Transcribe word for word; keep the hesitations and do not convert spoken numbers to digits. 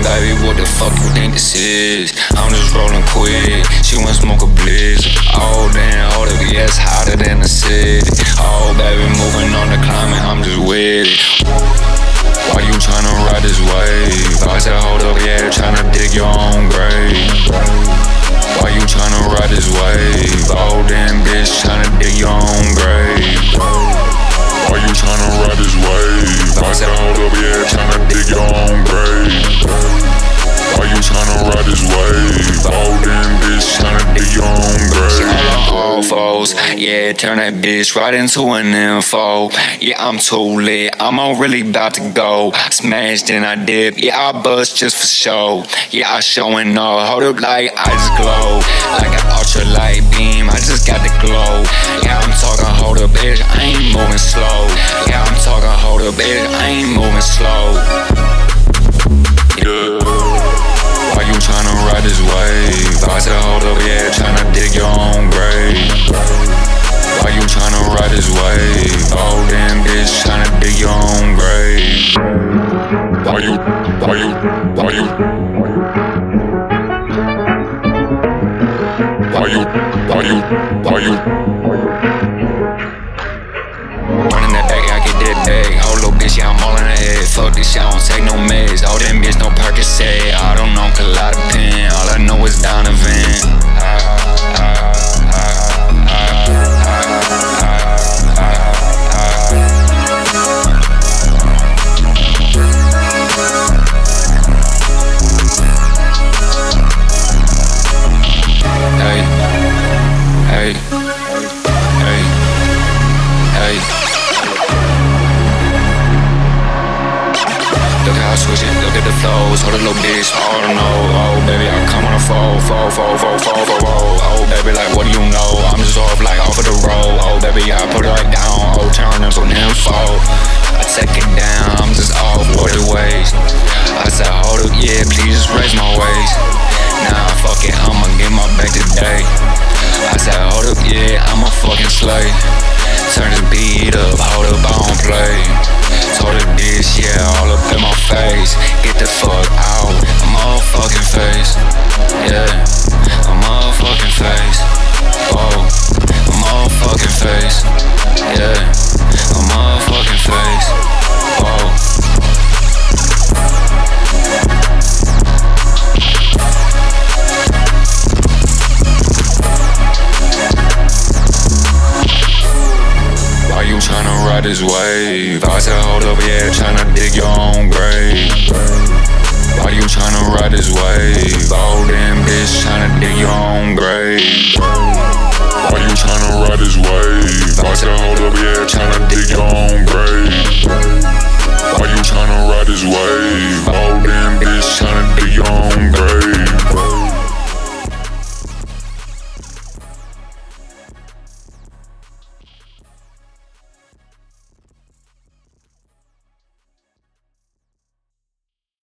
Man, baby, what the fuck you think this is? I'm just rolling quick, she wanna smoke a blizzard. Oh damn, hold up, yeah, it's hotter than the city. Oh baby, moving on the climate, I'm just with it. Why you tryna ride this wave? I said hold up, yeah, tryna dig your own grave. Why you tryna ride this wave? Oh damn bitch, tryna dig your own grave. Why you tryna ride this wave? I said hold up, yeah, tryna dig your own grave. Why you tryna ride this wave? Oh damn bitch, tryna dig your own grave. All foes, yeah, turn that bitch right into an info. Yeah, I'm too lit, I'm all really about to go. Smashed and I dip, yeah, I bust just for show. Yeah, I showing off, hold up like I just glow. Like an ultralight beam, I just got the glow. Yeah, I'm talking hold up, bitch, I ain't moving slow. Yeah, I'm talking hold up, bitch, I ain't moving slow. Yeah. Why you tryna ride this wave? I said hold up, yeah, tryna dig your own grave. Why you tryna ride this wave? Oh damn bitch, tryna dig your own grave. Why you, why you, why you Why you, why you, why you Running that back, I get that bag. Oh little bitch, yeah, I'm all in the head. Fuck this shit, I don't take no meds. Oh damn bitch, no Percocet. I don't know Clozapine. All I know is Donovan. Hey, hey, hey, hey. Look how I switch it, look at the flows. Hold a little bitch, oh no. Oh baby, I come on a fall, fall, fall, fall, fall, fall, fall. Oh baby, like what do you know? I'm just off like off of the road. Oh baby, I put it right down. Oh turn them so them fall. I take it down, I'm just off for the waist. I said hold up, yeah, please just raise my waist. Nah, fuck it, I'ma get my back today. I said hold up, yeah, I'm a fucking slave. Turn the beat up, hold up, I don't play. Told her this, yeah, all up in my face. Get the fuck out, I'm all fucking face. Yeah, I'm all fucking face. Whoa, I'm all fucking face. Yeah, I'm all fucking face. Whoa. Why you tryna ride this wave? I said hold up, yeah, tryna dig your own grave. Why you tryna ride this wave? Oh damn bitch, tryna dig your own grave.